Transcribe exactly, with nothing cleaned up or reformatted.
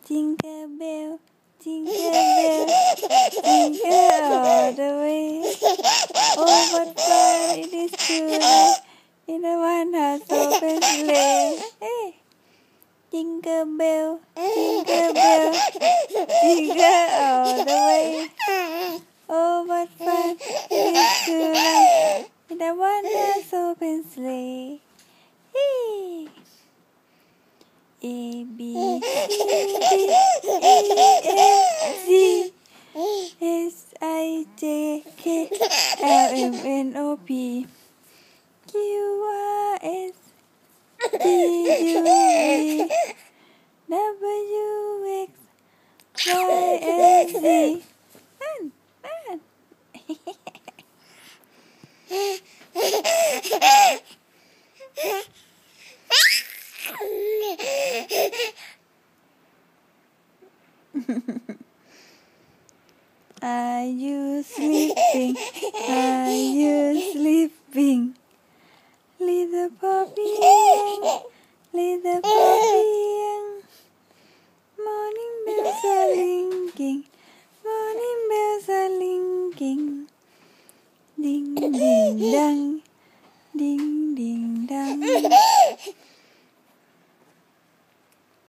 Jingle bell, jingle bell, jingle all the way. Oh, what fun it is to ride in a one-horse open sleigh. Hey, jingle bell, jingle bell, jingle all the way. Oh, what fun it is to ride in a one-horse open sleigh. Hey. A B C D E F G H I J K L M N O P Q R S T U V W X Y and Z. Man, man. Are you sleeping? Are you sleeping? Little puppy, little puppy. Morning bells are ringing, morning bells are ringing. Ding ding dang, ding ding dang.